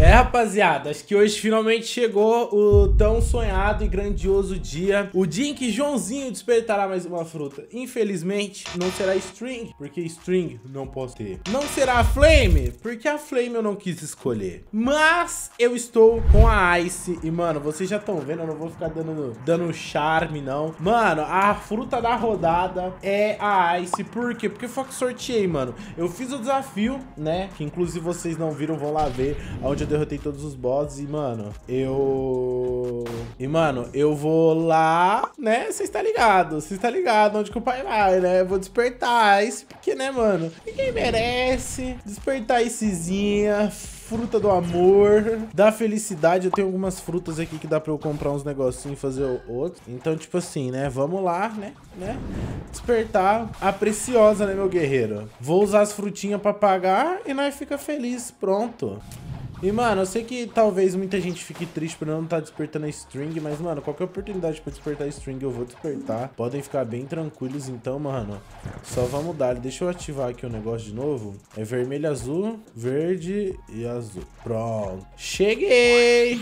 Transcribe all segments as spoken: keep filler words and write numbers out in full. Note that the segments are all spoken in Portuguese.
É, rapaziada, acho que hoje finalmente chegou o tão sonhado e grandioso dia. O dia em que Joãozinho despertará mais uma fruta. Infelizmente, não será string, porque string não posso ter. Não será flame, porque a flame eu não quis escolher. Mas eu estou com a ice e, mano, vocês já estão vendo, eu não vou ficar dando, dando charme, não. Mano, a fruta da rodada é a ice. Por quê? Porque foi que sorteei, mano. Eu fiz o desafio, né, que inclusive vocês não viram, vão lá ver, onde eu derrotei todos os bosses e, mano, eu... E, mano, eu vou lá, né? Vocês tá ligado, vocês tá ligado onde que o pai vai, né? Eu vou despertar esse, porque, né, mano? Ninguém merece despertar essezinha, fruta do amor, da felicidade. Eu tenho algumas frutas aqui que dá pra eu comprar uns negocinhos e fazer outros. Então, tipo assim, né? Vamos lá, né? né? Despertar a preciosa, né, meu guerreiro? Vou usar as frutinhas pra pagar e nós fica feliz. Pronto. E, mano, eu sei que talvez muita gente fique triste por não estar despertando a string, mas, mano, qualquer oportunidade pra despertar a string eu vou despertar. Podem ficar bem tranquilos, então, mano, só vamos dar. Deixa eu ativar aqui o negócio de novo. É vermelho, azul, verde e azul. Pronto. Cheguei!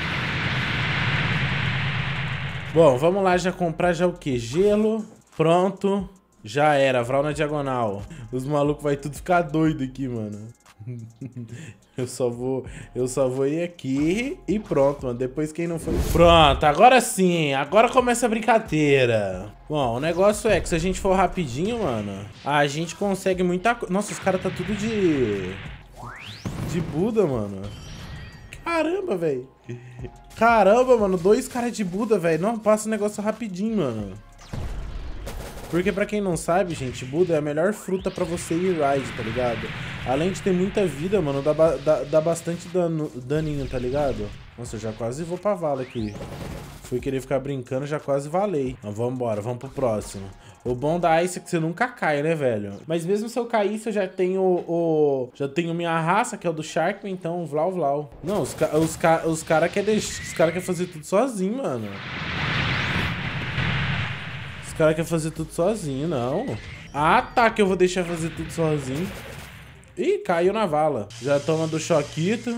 Bom, vamos lá já comprar já o que? Gelo. Pronto. Já era. Vral na diagonal. Os malucos vai tudo ficar doido aqui, mano. Eu só vou, eu só vou ir aqui e pronto, mano. Depois quem não foi... Pronto, agora sim. Agora começa a brincadeira. Bom, o negócio é que se a gente for rapidinho, mano, a gente consegue muita coisa. Nossa, os caras tá tudo de... De Buda, mano. Caramba, velho. Caramba, mano. Dois caras de Buda, velho. Não, passa o negócio rapidinho, mano. Porque pra quem não sabe, gente, Buda é a melhor fruta pra você ir ride, tá ligado? Além de ter muita vida, mano, dá, dá, dá bastante dano, daninho, tá ligado? Nossa, eu já quase vou pra vala aqui. Fui querer ficar brincando, já quase valei. Então vamos embora, vamos pro próximo. O bom da Ice é que você nunca cai, né, velho? Mas mesmo se eu caísse, eu já tenho o... Já tenho minha raça, que é o do Sharkman, então vlau vlau. Não, os, os, os caras querem os cara quer fazer tudo sozinho, mano. Os caras querem fazer tudo sozinho, não. Ah, tá, que eu vou deixar fazer tudo sozinho. Ih, caiu na vala. Já toma do choquito.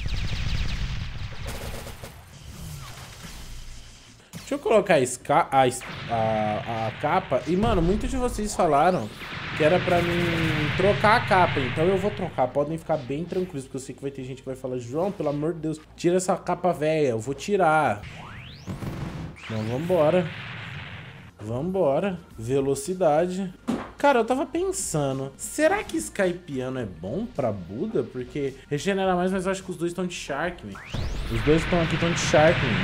Deixa eu colocar a, esca a, a, a capa. E, mano, muitos de vocês falaram que era pra mim trocar a capa. Então eu vou trocar. Podem ficar bem tranquilos, porque eu sei que vai ter gente que vai falar: João, pelo amor de Deus, tira essa capa velha. Eu vou tirar. Então vambora. Vambora. Velocidade. Cara, eu tava pensando, será que Sky Piano é bom pra Buda? Porque regenera mais, mas eu acho que os dois estão de Sharkman. Os dois estão aqui, estão de Sharkman.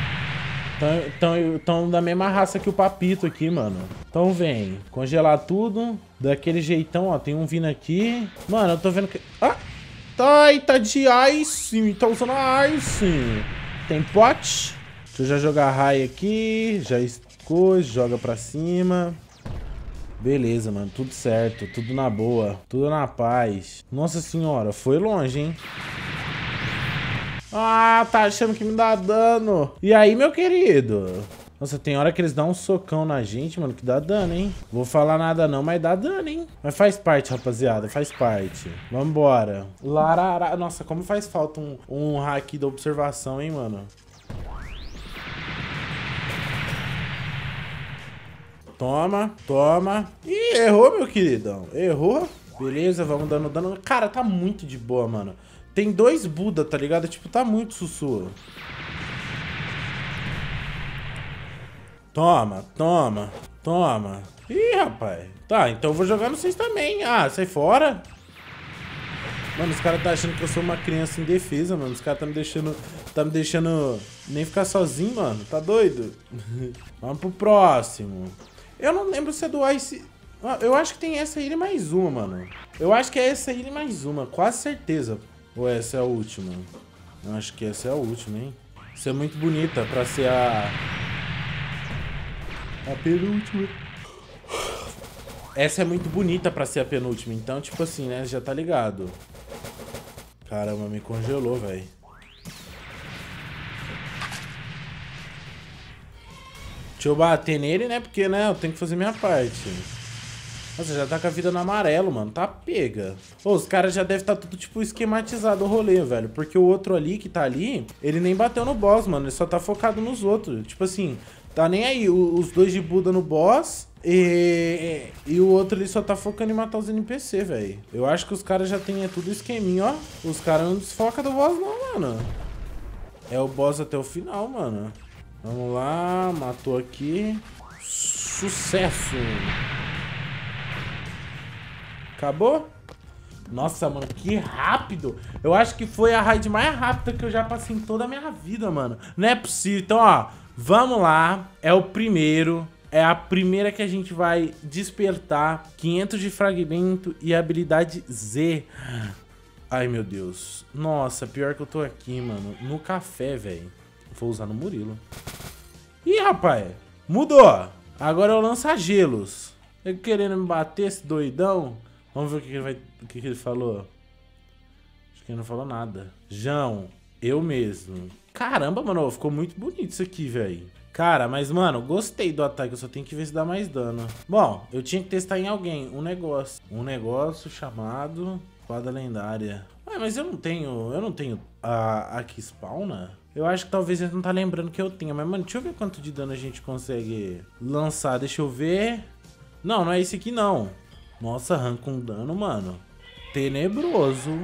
Estão da mesma raça que o Papito aqui, mano. Então vem, congelar tudo, daquele jeitão, ó. Tem um vindo aqui. Mano, eu tô vendo que... Ah! Tá, tá de Ice. Tá usando a Ice. Tem pote. Deixa eu já jogar raio aqui. Já coisa, joga pra cima. Beleza, mano, tudo certo, tudo na boa, tudo na paz. Nossa senhora, foi longe, hein? Ah, tá achando que me dá dano. E aí, meu querido? Nossa, tem hora que eles dão um socão na gente, mano, que dá dano, hein? Vou falar nada não, mas dá dano, hein? Mas faz parte, rapaziada, faz parte. Vambora. Larara... Nossa, como faz falta um, um hack da observação, hein, mano? Toma, toma. Ih, errou, meu queridão. Errou. Beleza, vamos dando dano. Cara, tá muito de boa, mano. Tem dois Buda, tá ligado? Tipo, tá muito sussurro. Toma, toma, toma. Ih, rapaz. Tá, então eu vou jogar no vocês também. Ah, sai fora. Mano, os caras tá achando que eu sou uma criança indefesa, mano. Os caras tá me deixando... Tá me deixando nem ficar sozinho, mano. Tá doido? Vamos pro próximo. Eu não lembro se é do Ice... Eu acho que tem essa ilha e mais uma, mano. Eu acho que é essa ilha e mais uma, quase certeza. Ou essa é a última? Eu acho que essa é a última, hein? Isso é muito bonita pra ser a... A penúltima. Essa é muito bonita pra ser a penúltima. Então, tipo assim, né? Já tá ligado. Caramba, me congelou, velho. Deixa eu bater nele, né? Porque, né, eu tenho que fazer minha parte. Nossa, já tá com a vida no amarelo, mano. Tá pega. Ô, os caras já devem estar tudo, tipo, esquematizado o rolê, velho. Porque o outro ali, que tá ali, ele nem bateu no boss, mano. Ele só tá focado nos outros. Tipo assim, tá nem aí. O, os dois de Buda no boss e, e o outro ali só tá focando em matar os N P C, velho. Eu acho que os caras já tem é, tudo esqueminho, ó. Os caras não desfocam do boss, não, mano. É o boss até o final, mano. Vamos lá, matou aqui. Sucesso! Acabou? Nossa, mano, que rápido. Eu acho que foi a raid mais rápida que eu já passei em toda a minha vida, mano. Não é possível. Então, ó, vamos lá. É o primeiro. É a primeira que a gente vai despertar. quinhentos de fragmento e habilidade Z. Ai, meu Deus. Nossa, pior que eu tô aqui, mano. No café, velho. Vou usar no Murilo. Ih, rapaz. Mudou. Agora é o lança-gelos. Ele querendo me bater, esse doidão. Vamos ver o que ele, vai, o que ele falou. Acho que ele não falou nada. João, eu mesmo. Caramba, mano, ficou muito bonito isso aqui, velho. Cara, mas, mano, gostei do ataque. Eu só tenho que ver se dá mais dano. Bom, eu tinha que testar em alguém. Um negócio. Um negócio chamado espada lendária. Ué, mas eu não tenho... Eu não tenho a, a que spawna? Eu acho que talvez ele não tá lembrando que eu tenho. Mas, mano, deixa eu ver quanto de dano a gente consegue lançar. Deixa eu ver. Não, não é esse aqui, não. Nossa, arranca um dano, mano. Tenebroso.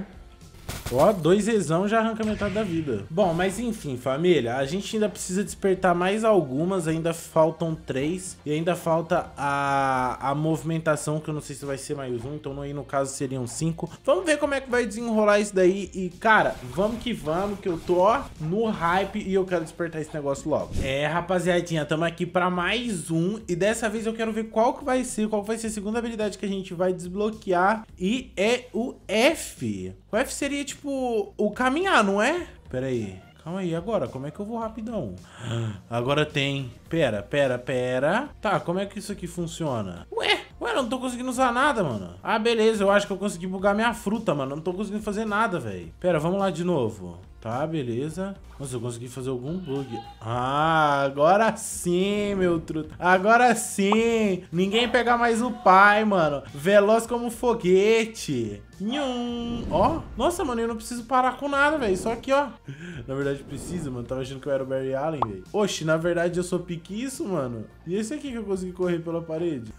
Ó, dois Zão já arranca metade da vida. Bom, mas enfim, família, a gente ainda precisa despertar mais algumas, ainda faltam três. E ainda falta a, a movimentação, que eu não sei se vai ser mais um, então aí no caso seriam cinco. Vamos ver como é que vai desenrolar isso daí. E, cara, vamos que vamos, que eu tô, ó, no hype e eu quero despertar esse negócio logo. É, rapaziadinha, tamo aqui pra mais um. E dessa vez eu quero ver qual que vai ser, qual vai ser a segunda habilidade que a gente vai desbloquear. E é o F. O F seria, tipo, o caminhar, não é? Pera aí. Calma aí, agora, como é que eu vou rapidão? Agora tem... Pera, pera, pera. Tá, como é que isso aqui funciona? Ué, ué, eu não tô conseguindo usar nada, mano. Ah, beleza, eu acho que eu consegui bugar minha fruta, mano. Eu não tô conseguindo fazer nada, velho. Pera, vamos lá de novo. Tá, beleza. Nossa, eu consegui fazer algum bug. Ah, agora sim, meu truto. Agora sim. Ninguém pega mais o pai, mano. Veloz como foguete. Nhum. Ó. Nossa, mano, eu não preciso parar com nada, velho. Só aqui, ó. Na verdade, precisa, mano. Tava achando que eu era o Barry Allen, velho. Oxi, na verdade, eu sou pique isso, mano. E esse aqui que eu consegui correr pela parede?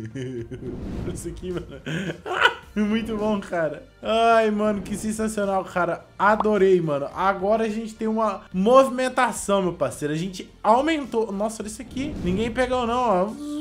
Esse aqui, mano. Muito bom, cara. Ai, mano, que sensacional, cara. Adorei, mano. Agora a gente tem uma movimentação, meu parceiro. A gente aumentou... Nossa, olha isso aqui. Ninguém pegou, não, ó.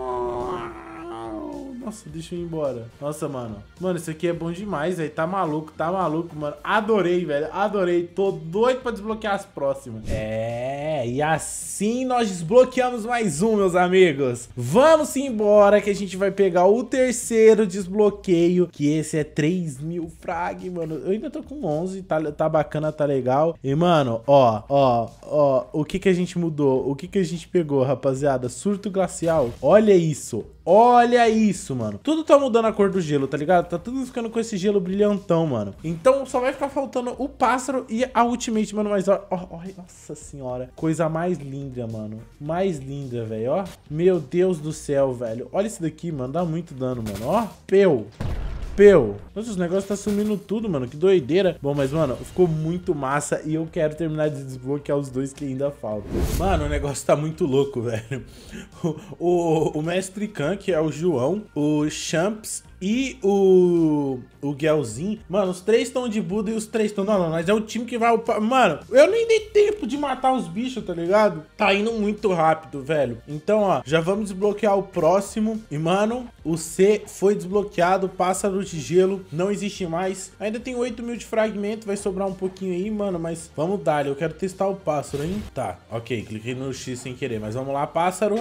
Nossa, deixa eu ir embora. Nossa, mano. Mano, isso aqui é bom demais, velho. Tá maluco, tá maluco, mano. Adorei, velho. Adorei. Tô doido pra desbloquear as próximas. É, e assim nós desbloqueamos mais um, meus amigos. Vamos embora que a gente vai pegar o terceiro desbloqueio, que esse é três mil frag, mano. Eu ainda tô com onze, tá, tá bacana, tá legal. E, mano, ó, ó, ó, o que que a gente mudou? O que que a gente pegou, rapaziada? Surto glacial. Olha isso. Olha isso, mano. Tudo tá mudando a cor do gelo, tá ligado? Tá tudo ficando com esse gelo brilhantão, mano. Então só vai ficar faltando o pássaro e a ultimate, mano. Mas ó, ó, ó, nossa senhora. Coisa mais linda, mano. Mais linda, velho, ó. Meu Deus do céu, velho. Olha isso daqui, mano. Dá muito dano, mano. Ó, peu. Peu. Nossa, os negócios tá sumindo tudo, mano. Que doideira. Bom, mas, mano, ficou muito massa e eu quero terminar de desbloquear os dois que ainda faltam. Mano, o negócio tá muito louco, velho. O, o, o Mestre Khan, que é o João, o Champs e o... o Guelzinho. Mano, os três estão de Buda e os três estão... Não, não, mas é o time que vai upar. Mano, eu nem dei tempo de matar os bichos, tá ligado? Tá indo muito rápido, velho. Então, ó, já vamos desbloquear o próximo. E, mano, o C foi desbloqueado. Pássaro de gelo não existe mais. Ainda tem oito mil de fragmento. Vai sobrar um pouquinho aí, mano. Mas vamos dar. Eu quero testar o pássaro, hein? Tá, ok. Cliquei no X sem querer. Mas vamos lá, pássaro.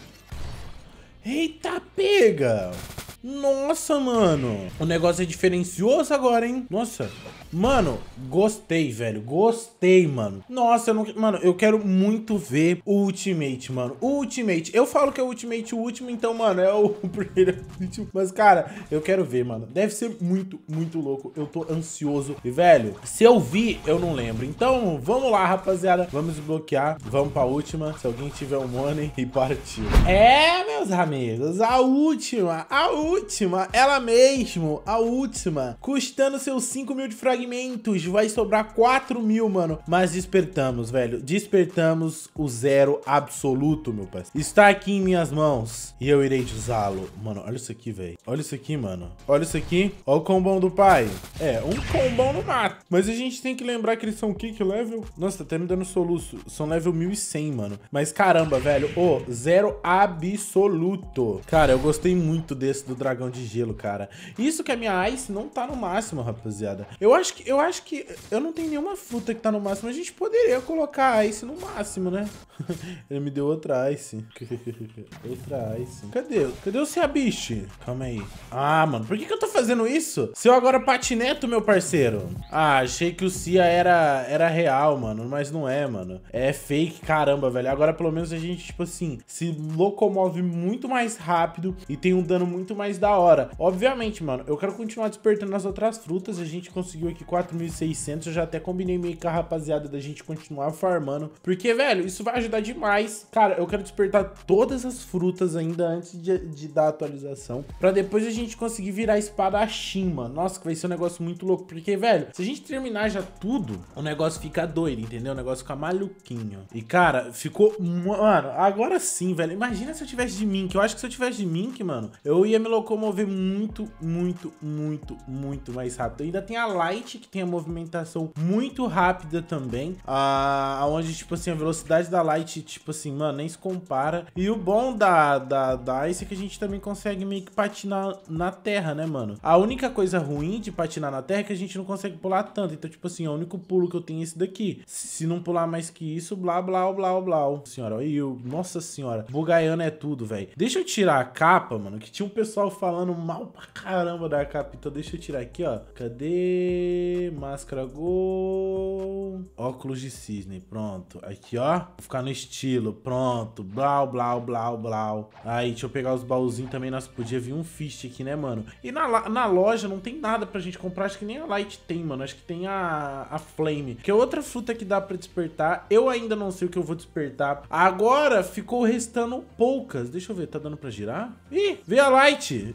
Eita, pega! Nossa, mano. O negócio é diferencioso agora, hein? Nossa. Mano, gostei, velho. Gostei, mano. Nossa, eu não... Mano, eu quero muito ver o Ultimate, mano. O Ultimate. Eu falo que é o Ultimate o último, então, mano, é o primeiro. Mas, cara, eu quero ver, mano. Deve ser muito, muito louco. Eu tô ansioso. E, velho, se eu vi, eu não lembro. Então, vamos lá, rapaziada. Vamos desbloquear. Vamos pra última. Se alguém tiver um money, e partiu. É, meus amigos. A última. A última. última, ela mesmo, a última, custando seus cinco mil de fragmentos, vai sobrar quatro mil, mano. Mas despertamos, velho, despertamos o zero absoluto, meu parceiro. Está aqui em minhas mãos e eu irei usá-lo. Mano, olha isso aqui, velho. Olha isso aqui, mano. Olha isso aqui. Olha o combão do pai. É, um combão no mato. Mas a gente tem que lembrar que eles são que level? Nossa, tá até me dando soluço. São level mil e cem, mano. Mas caramba, velho. Ô, oh, zero absoluto. Cara, eu gostei muito desse do dragão de gelo, cara. Isso que a minha Ice não tá no máximo, rapaziada. Eu acho que, eu acho que eu não tenho nenhuma fruta que tá no máximo. A gente poderia colocar a Ice no máximo, né? Ele me deu outra Ice. Outra Ice. Cadê? Cadê o Seabiche? Calma aí. Ah, mano, por que que eu tô fazendo isso? Se eu agora patineto, meu parceiro. Ah, achei que o Cia era, era real, mano. Mas não é, mano. É fake, caramba, velho. Agora, pelo menos, a gente, tipo assim, se locomove muito mais rápido e tem um dano muito mais da hora. Obviamente, mano, eu quero continuar despertando as outras frutas. A gente conseguiu aqui quatro mil e seiscentos. Eu já até combinei meio com a rapaziada da gente continuar farmando. Porque, velho, isso vai ajudar demais. Cara, eu quero despertar todas as frutas ainda antes de, de dar a atualização. Pra depois a gente conseguir virar espadachim, mano. Nossa, que vai ser um negócio muito louco. Porque, velho, se a gente terminar já tudo, o negócio fica doido, entendeu? O negócio fica maluquinho. E, cara, ficou... Mano, agora sim, velho. Imagina se eu tivesse de Mink. Eu acho que se eu tivesse de Mink, mano, eu ia me locomover muito, muito, muito, muito mais rápido. Ainda tem a Light, que tem a movimentação muito rápida também. Ah, onde, tipo assim, a velocidade da Light, tipo assim, mano, nem se compara. E o bom da, da, da Ice é que a gente também consegue meio que patinar na terra, né, mano? A única coisa ruim de patinar na terra é que a gente não consegue pular tanto. Então, tipo assim, o único pulo que eu tenho é esse daqui. Se não pular mais que isso, blá, blá, blá, blá. Senhora, olha eu. Nossa senhora. Bugaiana é tudo, velho. Deixa eu tirar a capa, mano, que tinha um pessoal falando mal pra caramba da capa. Então, deixa eu tirar aqui, ó. Cadê? Máscara Gol. Óculos de cisne. Pronto. Aqui, ó. Vou ficar no estilo. Pronto. Blá, blá, blá, blá. Aí, deixa eu pegar os baúzinhos também. Nossa, podia vir um Fist aqui, né, mano? E na, na loja não tem nada pra gente comprar. Acho que nem a Light tem, mano. Acho que tem a, a Flame, que é outra fruta que dá pra despertar. Eu ainda não sei o que eu vou despertar. Agora ficou restando poucas. Deixa eu ver, tá dando pra girar? Ih, veio a Light.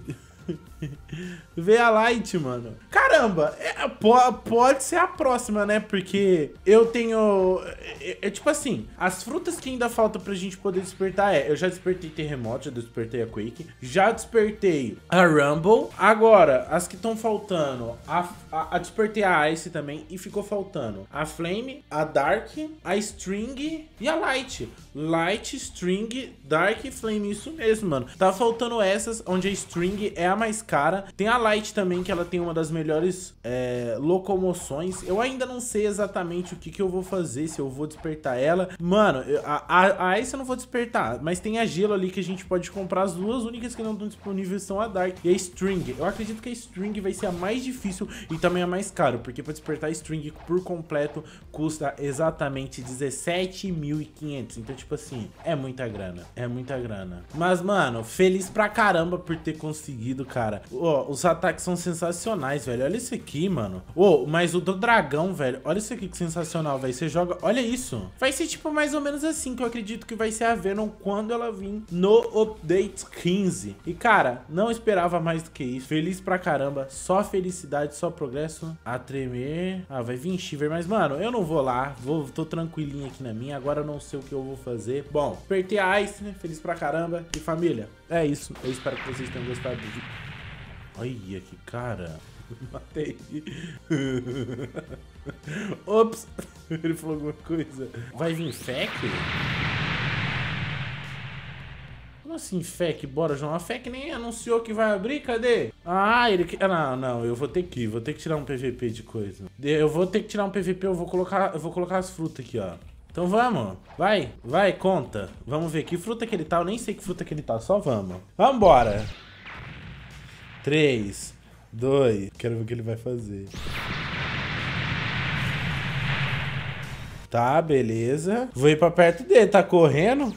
Vê a Light, mano. Caramba, é, pode, pode ser a próxima, né? Porque eu tenho... É, é tipo assim, as frutas que ainda faltam pra gente poder despertar é... Eu já despertei Terremoto, já despertei a Quake, já despertei a Rumble. Agora, as que estão faltando, a, a, a despertei a Ice também e ficou faltando a Flame, a Dark, a String e a Light. Light, String, Dark e Flame, isso mesmo, mano. Tá faltando essas, onde a String é a mais cara. Tem a Light também, que ela tem uma das melhores é, locomoções. Eu ainda não sei exatamente o que que eu vou fazer, se eu vou despertar ela. Mano, a, a, a Ice eu não vou despertar, mas tem a Gelo ali que a gente pode comprar. As duas únicas que não estão disponíveis são a Dark e a String. Eu acredito que a String vai ser a mais difícil e também a mais cara, porque pra despertar a String por completo custa exatamente dezessete mil e quinhentos. Então, tipo assim, é muita grana. É muita grana. Mas, mano, feliz pra caramba por ter conseguido, cara. Oh, os ataques são sensacionais, velho. Olha isso aqui, mano. Oh, mas o do dragão, velho. Olha isso aqui que sensacional, velho. Você joga... Olha isso. Vai ser, tipo, mais ou menos assim que eu acredito que vai ser a Venom quando ela vir no update quinze. E, cara, não esperava mais do que isso. Feliz pra caramba. Só felicidade, só progresso. A tremer. Ah, vai vir Shiver. Mas, mano, eu não vou lá. Vou, tô tranquilinho aqui na minha. Agora eu não sei o que eu vou fazer. Bom, apertei a Ice, né? Feliz pra caramba. E, família, é isso. Eu espero que vocês tenham gostado do vídeo. Olha que cara. Matei. Ops. Ele falou alguma coisa. Vai vir Fek? Como assim Fek? Bora, João. A Fek nem anunciou que vai abrir. Cadê? Ah, ele... Não, não. Eu vou ter que ir. Vou ter que tirar um P V P de coisa. Eu vou ter que tirar um P V P. Eu vou colocar, eu vou colocar as frutas aqui, ó. Então vamos, vai, vai, conta. Vamos ver que fruta que ele tá, eu nem sei que fruta que ele tá, só vamos. Vambora. três, dois, quero ver o que ele vai fazer. Tá, beleza. Vou ir pra perto dele, tá correndo?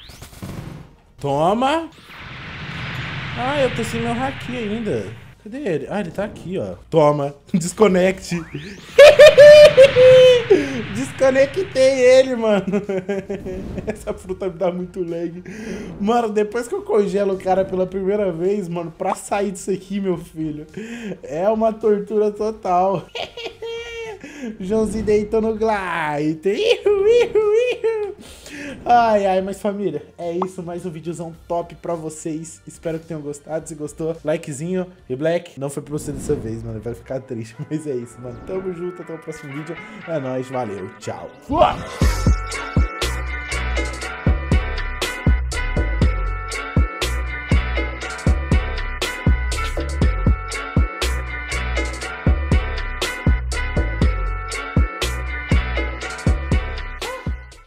Toma. Ah, eu tô sem meu haki ainda. Cadê ele? Ah, ele tá aqui, ó. Toma, desconecte. Desconecte. conectei ele, mano. Essa fruta me dá muito lag. Mano, depois que eu congelo o cara pela primeira vez, mano, pra sair disso aqui, meu filho, é uma tortura total. Joãozinho deitou no glider. Ihu, ihu, ihu. Ai, ai, mas família, é isso, mais um videozão top pra vocês. Espero que tenham gostado, se gostou, likezinho. E Black, não foi pra você dessa vez, mano, vai ficar triste, mas é isso, mano. Tamo junto, até o próximo vídeo. É nóis, valeu, tchau. Fui!